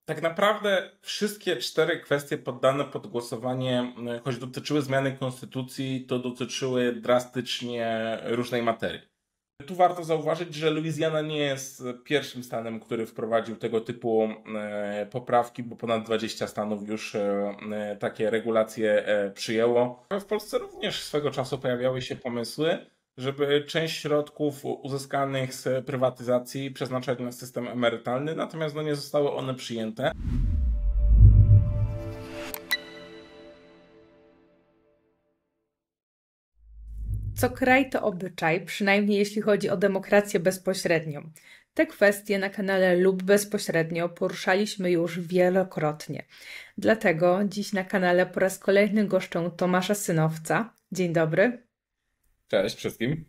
Tak naprawdę wszystkie cztery kwestie poddane pod głosowanie, choć dotyczyły zmiany konstytucji, to dotyczyły drastycznie różnej materii. Tu warto zauważyć, że Luizjana nie jest pierwszym stanem, który wprowadził tego typu poprawki, bo ponad 20 stanów już takie regulacje przyjęło. W Polsce również swego czasu pojawiały się pomysły, żeby część środków uzyskanych z prywatyzacji przeznaczać na system emerytalny, natomiast nie zostały one przyjęte. Co kraj to obyczaj, przynajmniej jeśli chodzi o demokrację bezpośrednią. Te kwestie na kanale lub bezpośrednio poruszaliśmy już wielokrotnie. Dlatego dziś na kanale po raz kolejny goszczę Tomasza Synowca. Dzień dobry. Cześć wszystkim.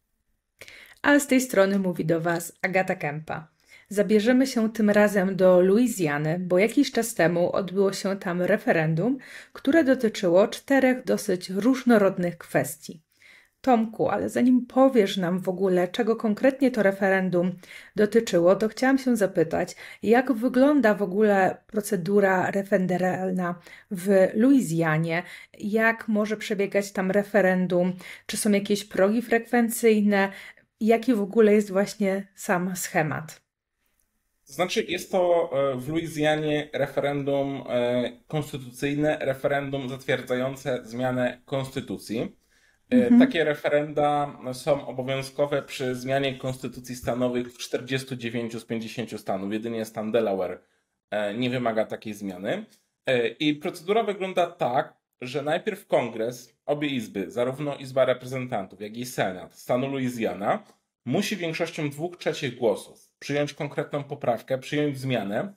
A z tej strony mówi do Was Agata Kępa. Zabierzemy się tym razem do Luizjany, bo jakiś czas temu odbyło się tam referendum, które dotyczyło czterech dosyć różnorodnych kwestii. Tomku, ale zanim powiesz nam w ogóle, czego konkretnie to referendum dotyczyło, to chciałam się zapytać, jak wygląda w ogóle procedura referendalna w Luizjanie, jak może przebiegać tam referendum, czy są jakieś progi frekwencyjne, jaki w ogóle jest właśnie sam schemat. Znaczy, jest to w Luizjanie referendum konstytucyjne, referendum zatwierdzające zmianę konstytucji. Takie referenda są obowiązkowe przy zmianie konstytucji stanowych w 49 z 50 stanów. Jedynie stan Delaware nie wymaga takiej zmiany. I procedura wygląda tak, że najpierw Kongres, obie izby, zarówno Izba Reprezentantów, jak i Senat stanu Luizjana, musi większością 2/3 głosów przyjąć konkretną poprawkę, przyjąć zmianę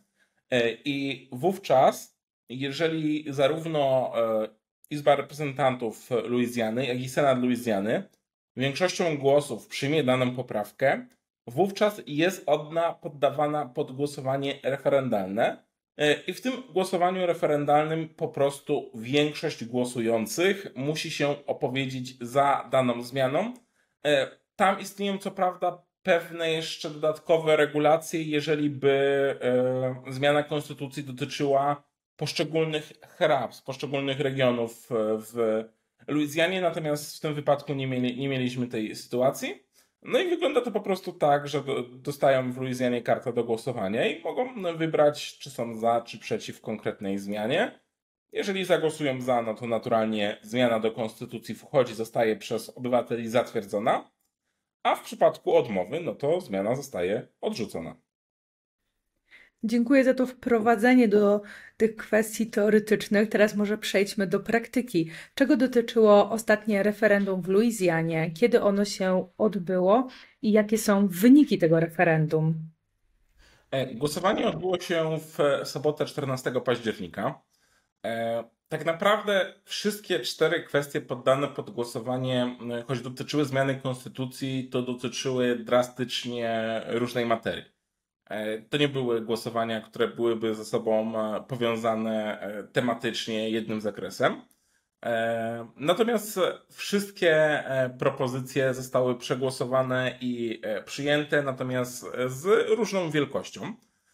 i wówczas, jeżeli zarówno Izba Reprezentantów Luizjany, jak i Senat Luizjany większością głosów przyjmie daną poprawkę, wówczas jest ona poddawana pod głosowanie referendalne i w tym głosowaniu referendalnym po prostu większość głosujących musi się opowiedzieć za daną zmianą. Tam istnieją co prawda pewne jeszcze dodatkowe regulacje, jeżeli by zmiana konstytucji dotyczyła poszczególnych hrabstw, poszczególnych regionów w Luizjanie, natomiast w tym wypadku nie mieliśmy tej sytuacji. No i wygląda to po prostu tak, że dostają w Luizjanie kartę do głosowania i mogą wybrać, czy są za, czy przeciw konkretnej zmianie. Jeżeli zagłosują za, no to naturalnie zmiana do konstytucji wchodzi, zostaje przez obywateli zatwierdzona, a w przypadku odmowy, no to zmiana zostaje odrzucona. Dziękuję za to wprowadzenie do tych kwestii teoretycznych. Teraz może przejdźmy do praktyki. Czego dotyczyło ostatnie referendum w Luizjanie? Kiedy ono się odbyło i jakie są wyniki tego referendum? Głosowanie odbyło się w sobotę 14 października. Tak naprawdę wszystkie cztery kwestie poddane pod głosowanie, choć dotyczyły zmiany konstytucji, to dotyczyły drastycznie różnej materii. To nie były głosowania, które byłyby ze sobą powiązane tematycznie jednym zakresem. Natomiast wszystkie propozycje zostały przegłosowane i przyjęte, natomiast z różną wielkością.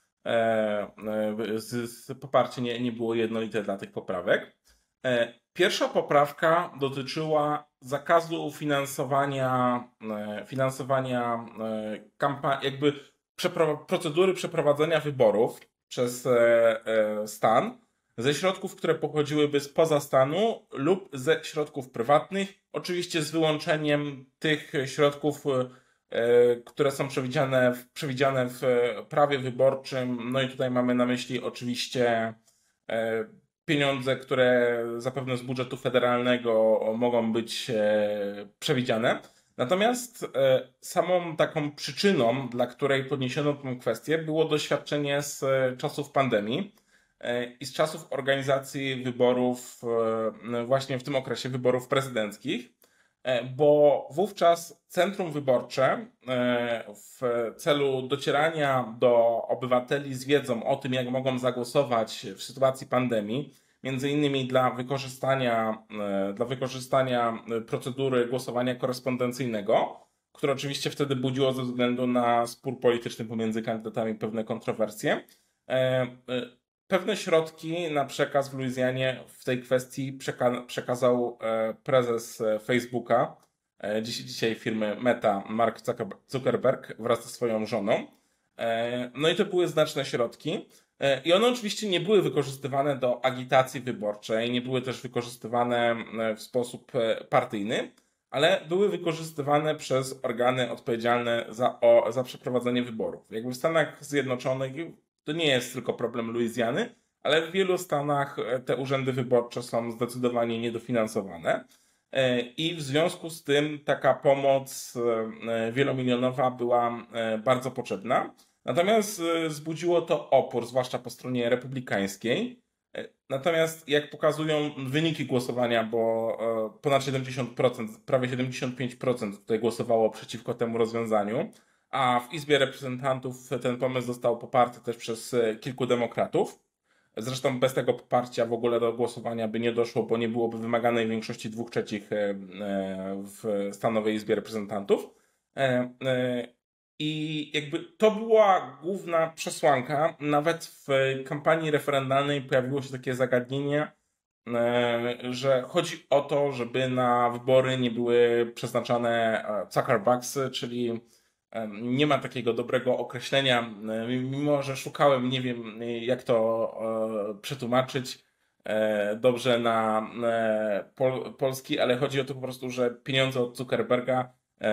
Poparcie nie było jednolite dla tych poprawek. Pierwsza poprawka dotyczyła zakazu finansowania kampanii, jakby procedury przeprowadzenia wyborów przez stan ze środków, które pochodziłyby spoza stanu lub ze środków prywatnych, oczywiście z wyłączeniem tych środków, które są przewidziane w prawie wyborczym. No i tutaj mamy na myśli oczywiście pieniądze, które zapewne z budżetu federalnego mogą być przewidziane. Natomiast samą taką przyczyną, dla której podniesiono tę kwestię, było doświadczenie z czasów pandemii i z czasów organizacji wyborów, właśnie w tym okresie wyborów prezydenckich, bo wówczas centrum wyborcze w celu docierania do obywateli z wiedzą o tym, jak mogą zagłosować w sytuacji pandemii, między innymi dla wykorzystania procedury głosowania korespondencyjnego, które oczywiście wtedy budziło ze względu na spór polityczny pomiędzy kandydatami pewne kontrowersje. Pewne środki na przekaz w Luizjanie w tej kwestii przekazał prezes Facebooka, dzisiaj firmy Meta, Mark Zuckerberg wraz ze swoją żoną. No i to były znaczne środki. I one oczywiście nie były wykorzystywane do agitacji wyborczej, nie były też wykorzystywane w sposób partyjny, ale były wykorzystywane przez organy odpowiedzialne za przeprowadzenie wyborów. Jakby w Stanach Zjednoczonych to nie jest tylko problem Luizjany, ale w wielu stanach te urzędy wyborcze są zdecydowanie niedofinansowane. I w związku z tym taka pomoc wielomilionowa była bardzo potrzebna. Natomiast wzbudziło to opór, zwłaszcza po stronie republikańskiej. Natomiast jak pokazują wyniki głosowania, bo ponad 70%, prawie 75% tutaj głosowało przeciwko temu rozwiązaniu, a w Izbie Reprezentantów ten pomysł został poparty też przez kilku demokratów. Zresztą bez tego poparcia w ogóle do głosowania by nie doszło, bo nie byłoby wymaganej większości 2/3 w stanowej Izbie Reprezentantów. I jakby to była główna przesłanka. Nawet w kampanii referendalnej pojawiło się takie zagadnienie, że chodzi o to, żeby na wybory nie były przeznaczane Zuckerbugsy, czyli nie ma takiego dobrego określenia, mimo że szukałem, nie wiem jak to przetłumaczyć dobrze na polski, ale chodzi o to po prostu, że pieniądze od Zuckerberga,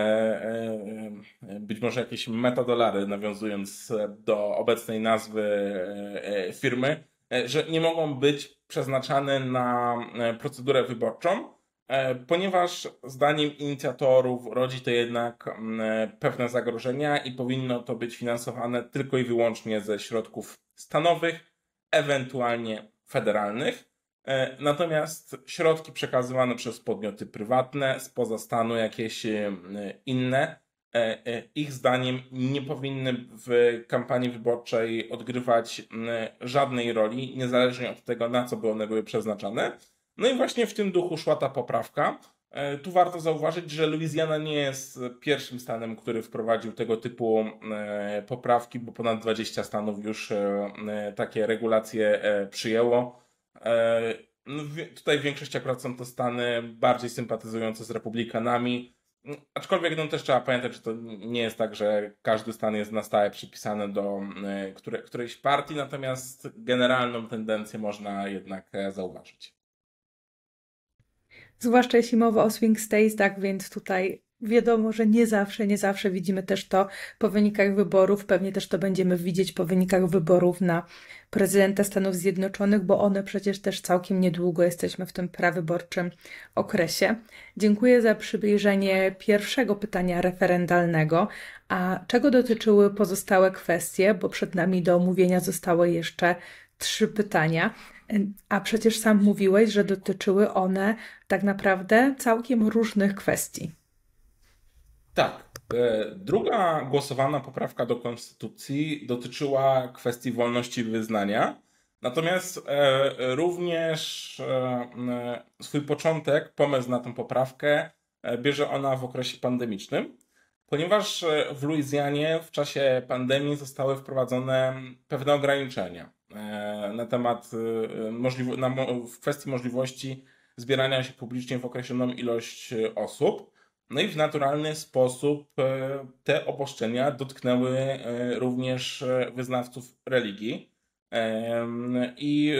być może jakieś metadolary, nawiązując do obecnej nazwy firmy, że nie mogą być przeznaczane na procedurę wyborczą, ponieważ zdaniem inicjatorów rodzi to jednak pewne zagrożenia i powinno to być finansowane tylko i wyłącznie ze środków stanowych, ewentualnie federalnych. Natomiast środki przekazywane przez podmioty prywatne, spoza stanu, jakieś inne, ich zdaniem nie powinny w kampanii wyborczej odgrywać żadnej roli, niezależnie od tego, na co by one były przeznaczane. No i właśnie w tym duchu szła ta poprawka. Tu warto zauważyć, że Luizjana nie jest pierwszym stanem, który wprowadził tego typu poprawki, bo ponad 20 stanów już takie regulacje przyjęło. No, tutaj większość akurat są to stany bardziej sympatyzujące z republikanami, aczkolwiek no, też trzeba pamiętać, że to nie jest tak, że każdy stan jest na stałe przypisany do którejś partii, natomiast generalną tendencję można jednak zauważyć. Zwłaszcza jeśli mowa o swing states, tak więc tutaj wiadomo, że nie zawsze widzimy też to po wynikach wyborów. Pewnie też to będziemy widzieć po wynikach wyborów na prezydenta Stanów Zjednoczonych, bo one przecież też całkiem niedługo jesteśmy w tym prawyborczym okresie. Dziękuję za przybliżenie pierwszego pytania referendalnego. A czego dotyczyły pozostałe kwestie, bo przed nami do omówienia zostały jeszcze 3 pytania. A przecież sam mówiłeś, że dotyczyły one tak naprawdę całkiem różnych kwestii. Tak. Druga głosowana poprawka do Konstytucji dotyczyła kwestii wolności wyznania. Natomiast również swój początek, pomysł na tę poprawkę bierze ona w okresie pandemicznym, ponieważ w Luizjanie w czasie pandemii zostały wprowadzone pewne ograniczenia na temat w kwestii możliwości zbierania się publicznie w określoną ilość osób. No i w naturalny sposób te obostrzenia dotknęły również wyznawców religii i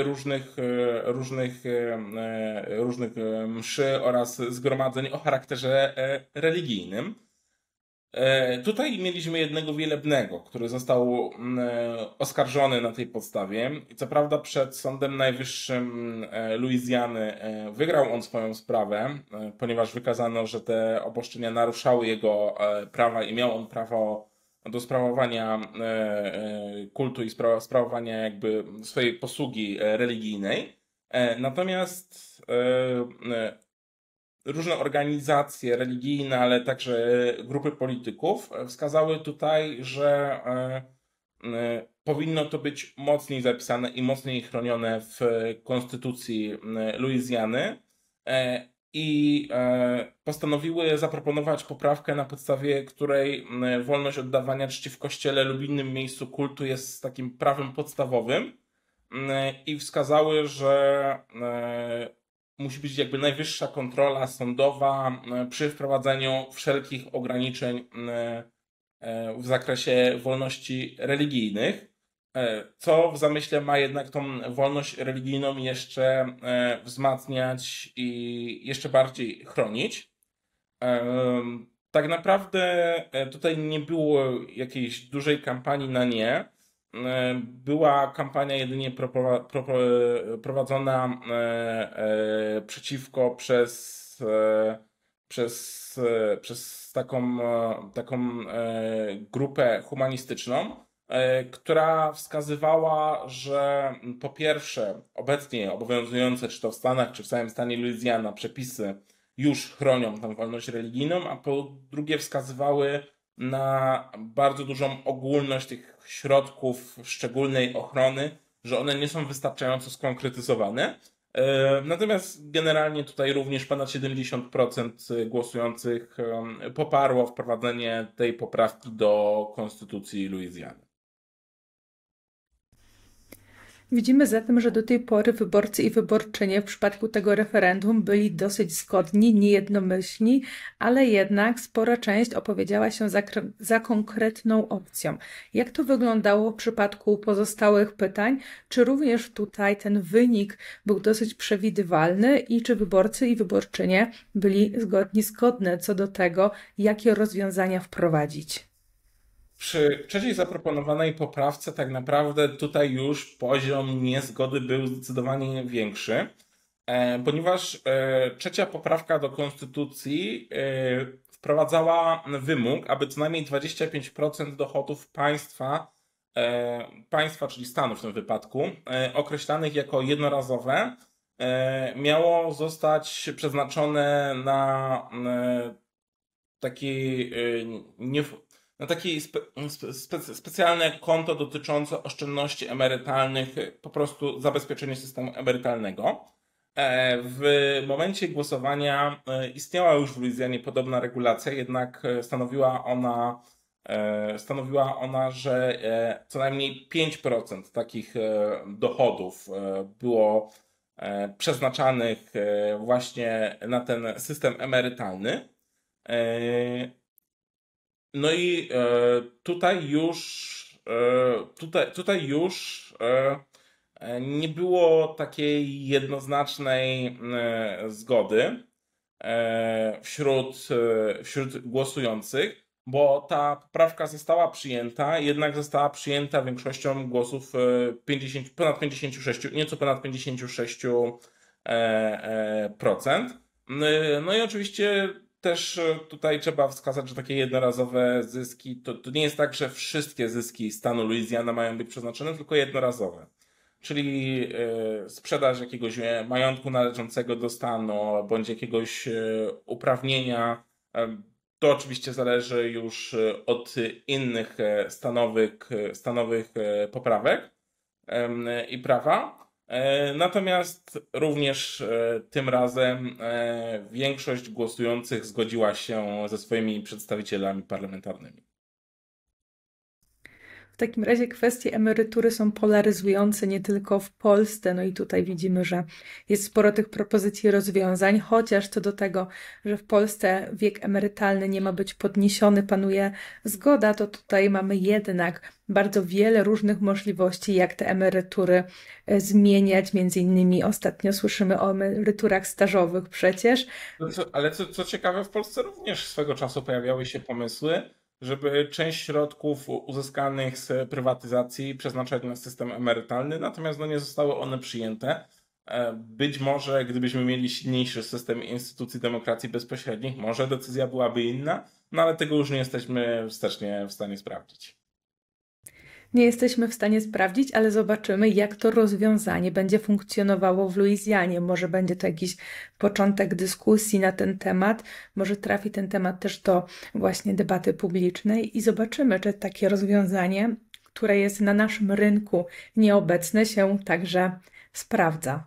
różnych mszy oraz zgromadzeń o charakterze religijnym. Tutaj mieliśmy jednego wielebnego, który został oskarżony na tej podstawie. I co prawda przed Sądem Najwyższym Luizjany wygrał on swoją sprawę, ponieważ wykazano, że te obostrzenia naruszały jego prawa i miał on prawo do sprawowania kultu i sprawowania jakby swojej posługi religijnej. Natomiast różne organizacje religijne, ale także grupy polityków wskazały tutaj, że powinno to być mocniej zapisane i mocniej chronione w konstytucji Luizjany i postanowiły zaproponować poprawkę, na podstawie której wolność oddawania czci w kościele lub innym miejscu kultu jest takim prawem podstawowym, i wskazały, że musi być jakby najwyższa kontrola sądowa przy wprowadzeniu wszelkich ograniczeń w zakresie wolności religijnych, co w zamyśle ma jednak tą wolność religijną jeszcze wzmacniać i jeszcze bardziej chronić. Tak naprawdę tutaj nie było jakiejś dużej kampanii na nie. Była kampania jedynie prowadzona przeciwko przez taką grupę humanistyczną, która wskazywała, że po pierwsze obecnie obowiązujące czy to w Stanach, czy w całym stanie Louisiana przepisy już chronią tę wolność religijną, a po drugie wskazywały na bardzo dużą ogólność tych środków szczególnej ochrony, że one nie są wystarczająco skonkretyzowane. Natomiast generalnie tutaj również ponad 70% głosujących poparło wprowadzenie tej poprawki do Konstytucji Luizjany. Widzimy zatem, że do tej pory wyborcy i wyborczynie w przypadku tego referendum byli dosyć zgodni, niejednomyślni, ale jednak spora część opowiedziała się za konkretną opcją. Jak to wyglądało w przypadku pozostałych pytań? Czy również tutaj ten wynik był dosyć przewidywalny i czy wyborcy i wyborczynie byli zgodne co do tego, jakie rozwiązania wprowadzić? Przy trzeciej zaproponowanej poprawce tak naprawdę tutaj już poziom niezgody był zdecydowanie większy, ponieważ trzecia poprawka do Konstytucji wprowadzała wymóg, aby co najmniej 25% dochodów państwa, czyli stanu w tym wypadku, określanych jako jednorazowe, miało zostać przeznaczone na taki specjalne konto dotyczące oszczędności emerytalnych, po prostu zabezpieczenie systemu emerytalnego. W momencie głosowania istniała już w Luizjanie podobna regulacja, jednak stanowiła ona, że co najmniej 5% takich dochodów było przeznaczanych właśnie na ten system emerytalny. No i tutaj już nie było takiej jednoznacznej zgody wśród głosujących, bo ta poprawka została przyjęta, jednak została przyjęta większością głosów nieco ponad 56%. No i oczywiście też tutaj trzeba wskazać, że takie jednorazowe zyski, to nie jest tak, że wszystkie zyski stanu Luizjana mają być przeznaczone, tylko jednorazowe. Czyli sprzedaż jakiegoś majątku należącego do stanu, bądź jakiegoś uprawnienia, to oczywiście zależy już od innych stanowych poprawek i prawa. Natomiast również tym razem większość głosujących zgodziła się ze swoimi przedstawicielami parlamentarnymi. W takim razie kwestie emerytury są polaryzujące nie tylko w Polsce, no i tutaj widzimy, że jest sporo tych propozycji rozwiązań, chociaż co do tego, że w Polsce wiek emerytalny nie ma być podniesiony, panuje zgoda, to tutaj mamy jednak bardzo wiele różnych możliwości, jak te emerytury zmieniać. Między innymi ostatnio słyszymy o emeryturach stażowych przecież. Ale co ciekawe, w Polsce również swego czasu pojawiały się pomysły, żeby część środków uzyskanych z prywatyzacji przeznaczać na system emerytalny, natomiast nie zostały one przyjęte. Być może gdybyśmy mieli silniejszy system instytucji demokracji bezpośrednich, może decyzja byłaby inna, no ale tego już nie jesteśmy wstecznie w stanie sprawdzić. Nie jesteśmy w stanie sprawdzić, ale zobaczymy, jak to rozwiązanie będzie funkcjonowało w Luizjanie. Może będzie to jakiś początek dyskusji na ten temat, może trafi ten temat też do właśnie debaty publicznej i zobaczymy, czy takie rozwiązanie, które jest na naszym rynku nieobecne, się także sprawdza.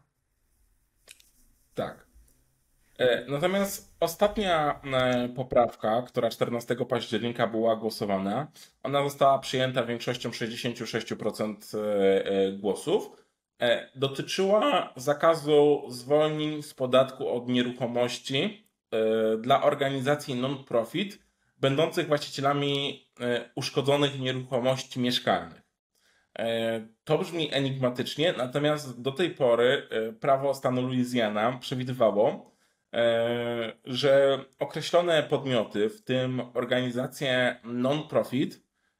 Tak. Natomiast ostatnia poprawka, która 14 października była głosowana, ona została przyjęta większością 66% głosów. Dotyczyła zakazu zwolnień z podatku od nieruchomości dla organizacji non-profit będących właścicielami uszkodzonych nieruchomości mieszkalnych. To brzmi enigmatycznie, natomiast do tej pory prawo stanu Louisiana przewidywało, że określone podmioty, w tym organizacje non-profit,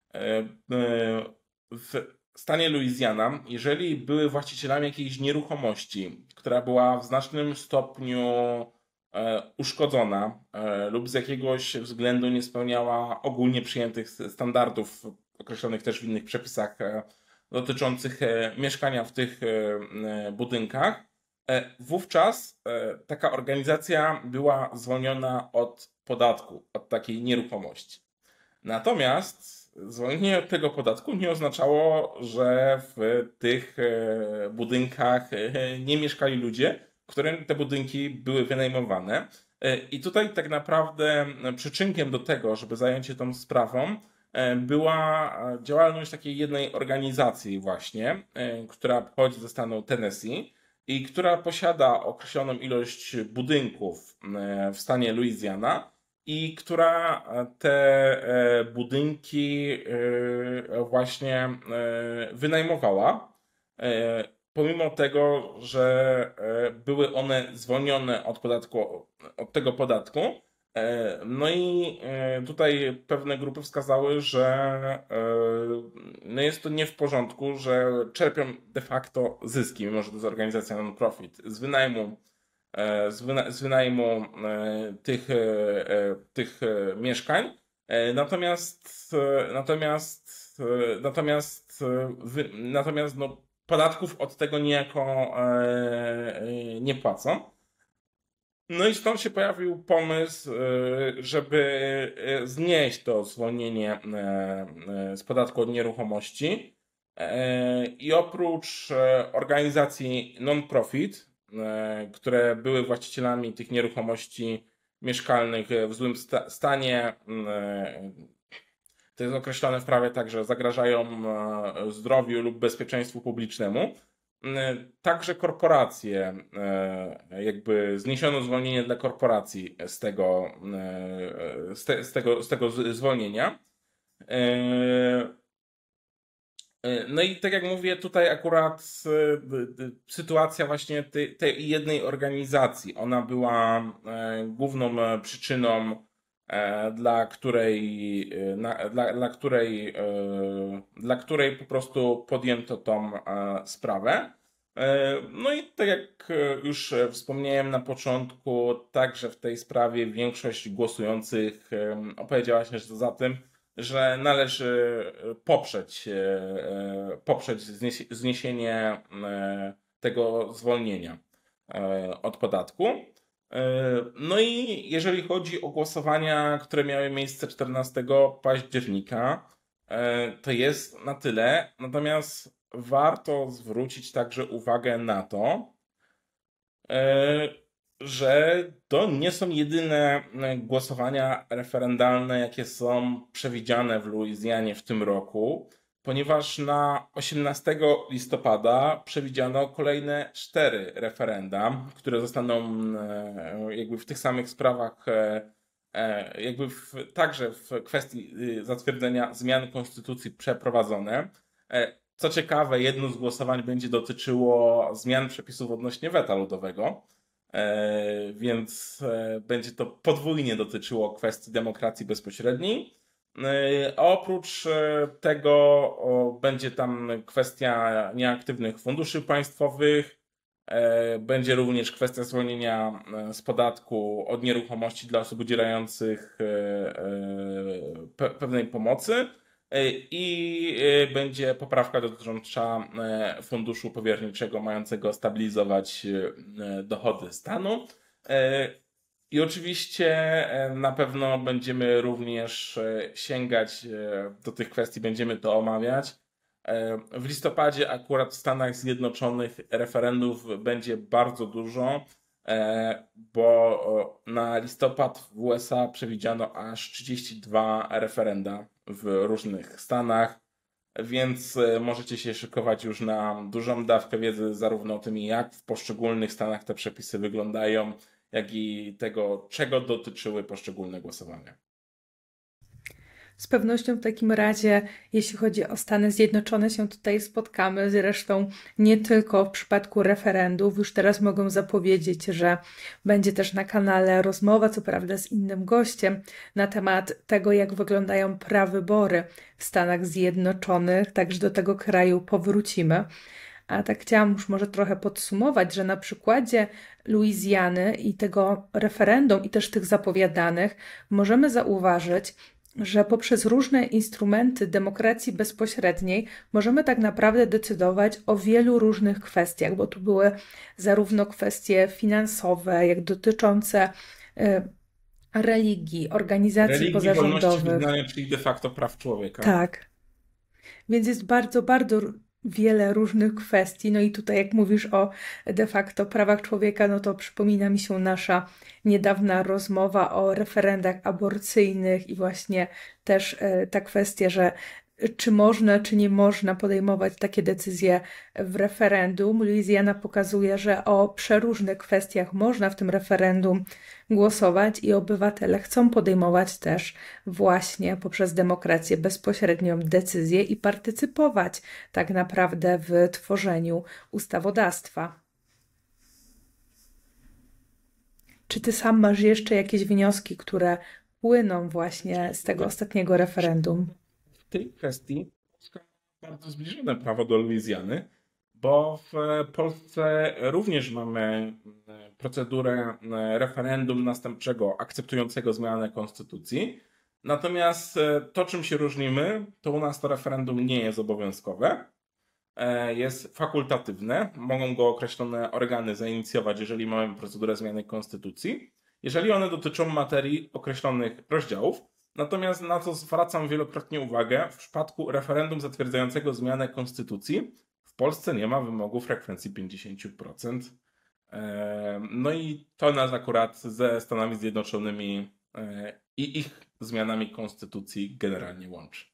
w stanie Louisiana, jeżeli były właścicielami jakiejś nieruchomości, która była w znacznym stopniu uszkodzona lub z jakiegoś względu nie spełniała ogólnie przyjętych standardów, określonych też w innych przepisach dotyczących mieszkania w tych budynkach, wówczas taka organizacja była zwolniona od podatku od takiej nieruchomości. Natomiast zwolnienie od tego podatku nie oznaczało, że w tych budynkach nie mieszkali ludzie, którym te budynki były wynajmowane. I tutaj tak naprawdę przyczynkiem do tego, żeby zająć się tą sprawą, była działalność takiej jednej organizacji właśnie, która pochodzi ze stanu Tennessee i która posiada określoną ilość budynków w stanie Louisiana i która te budynki właśnie wynajmowała, pomimo tego, że były one zwolnione od podatku, od tego podatku. No i tutaj pewne grupy wskazały, że no jest to nie w porządku, że czerpią de facto zyski, mimo że to jest organizacja non-profit, z wynajmu tych mieszkań. Natomiast no, podatków od tego niejako nie płacą. No i stąd się pojawił pomysł, żeby znieść to zwolnienie z podatku od nieruchomości. I oprócz organizacji non-profit, które były właścicielami tych nieruchomości mieszkalnych w złym stanie, to jest określone w prawie tak, że zagrażają zdrowiu lub bezpieczeństwu publicznemu. Także korporacje, jakby zniesiono zwolnienie dla korporacji z tego zwolnienia. No i tak jak mówię, tutaj akurat sytuacja właśnie tej jednej organizacji, ona była główną przyczyną, dla której po prostu podjęto tą sprawę. No i tak jak już wspomniałem na początku, także w tej sprawie większość głosujących opowiedziała się za tym, że należy poprzeć zniesienie tego zwolnienia od podatku. No i jeżeli chodzi o głosowania, które miały miejsce 14 października, to jest na tyle. Natomiast warto zwrócić także uwagę na to, że to nie są jedyne głosowania referendalne, jakie są przewidziane w Luizjanie w tym roku, ponieważ na 18 listopada przewidziano kolejne 4 referenda, które zostaną jakby w tych samych sprawach, jakby także w kwestii zatwierdzenia zmian konstytucji przeprowadzone. Co ciekawe, jedno z głosowań będzie dotyczyło zmian przepisów odnośnie weta ludowego, więc będzie to podwójnie dotyczyło kwestii demokracji bezpośredniej. A oprócz tego będzie tam kwestia nieaktywnych funduszy państwowych, będzie również kwestia zwolnienia z podatku od nieruchomości dla osób udzielających pewnej pomocy. I będzie poprawka dotycząca funduszu powierniczego mającego stabilizować dochody stanu. I oczywiście na pewno będziemy również sięgać do tych kwestii, będziemy to omawiać. W listopadzie akurat w Stanach Zjednoczonych referendów będzie bardzo dużo, bo na listopad w USA przewidziano aż 32 referenda w różnych stanach. więc możecie się szykować już na dużą dawkę wiedzy zarówno o tym, jak w poszczególnych stanach te przepisy wyglądają, jak i tego, czego dotyczyły poszczególne głosowania. Z pewnością w takim razie, jeśli chodzi o Stany Zjednoczone, się tutaj spotkamy. Zresztą nie tylko w przypadku referendów. Już teraz mogę zapowiedzieć, że będzie też na kanale rozmowa, co prawda z innym gościem, na temat tego, jak wyglądają prawybory w Stanach Zjednoczonych. Także do tego kraju powrócimy. A tak chciałam już może trochę podsumować, że na przykładzie Luizjany i tego referendum i też tych zapowiadanych możemy zauważyć, że poprzez różne instrumenty demokracji bezpośredniej możemy tak naprawdę decydować o wielu różnych kwestiach, bo tu były zarówno kwestie finansowe, jak dotyczące religii, organizacji Religii, wolności pozarządowych. wyznania, czyli de facto praw człowieka. Tak. Więc jest bardzo, bardzo wiele różnych kwestii. No i tutaj, jak mówisz o de facto prawach człowieka, no to przypomina mi się nasza niedawna rozmowa o referendach aborcyjnych i właśnie też ta kwestia, że czy można, czy nie można podejmować takie decyzje w referendum. Luizjana pokazuje, że o przeróżnych kwestiach można w tym referendum głosować i obywatele chcą podejmować też właśnie poprzez demokrację bezpośrednią decyzje i partycypować tak naprawdę w tworzeniu ustawodawstwa. Czy ty sam masz jeszcze jakieś wnioski, które płyną właśnie z tego ostatniego referendum? W tej kwestii Polska ma bardzo zbliżone prawo do Luizjany, bo w Polsce również mamy procedurę referendum następczego akceptującego zmianę konstytucji. Natomiast to, czym się różnimy, to u nas to referendum nie jest obowiązkowe, jest fakultatywne. Mogą go określone organy zainicjować, jeżeli mamy procedurę zmiany konstytucji, jeżeli one dotyczą materii określonych rozdziałów. Natomiast na co zwracam wielokrotnie uwagę, w przypadku referendum zatwierdzającego zmianę konstytucji w Polsce nie ma wymogu frekwencji 50%. No i to nas akurat ze Stanami Zjednoczonymi i ich zmianami konstytucji generalnie łączy.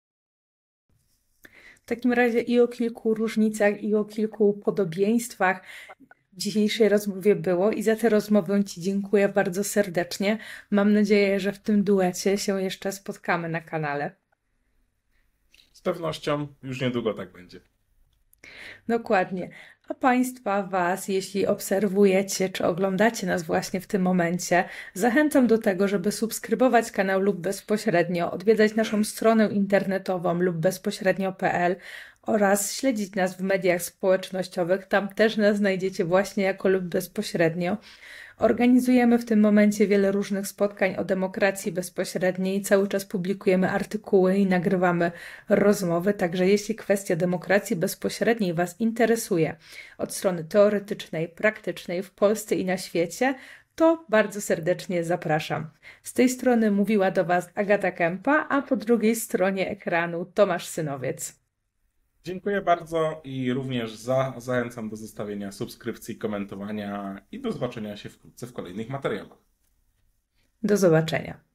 W takim razie i o kilku różnicach, i o kilku podobieństwach w dzisiejszej rozmowie było i za tę rozmowę Ci dziękuję bardzo serdecznie. Mam nadzieję, że w tym duecie się jeszcze spotkamy na kanale. Z pewnością już niedługo tak będzie. Dokładnie. A Państwa, Was, jeśli obserwujecie czy oglądacie nas właśnie w tym momencie, zachęcam do tego, żeby subskrybować kanał lub bezpośrednio, odwiedzać naszą stronę internetową lub bezpośrednio.pl oraz śledzić nas w mediach społecznościowych. Tam też nas znajdziecie właśnie jako lub bezpośrednio. Organizujemy w tym momencie wiele różnych spotkań o demokracji bezpośredniej. Cały czas publikujemy artykuły i nagrywamy rozmowy, także jeśli kwestia demokracji bezpośredniej Was interesuje od strony teoretycznej, praktycznej w Polsce i na świecie, to bardzo serdecznie zapraszam. Z tej strony mówiła do Was Agata Kępa, a po drugiej stronie ekranu Tomasz Synowiec. Dziękuję bardzo i również zachęcam do zostawienia subskrypcji, komentowania i do zobaczenia się wkrótce w kolejnych materiałach. Do zobaczenia.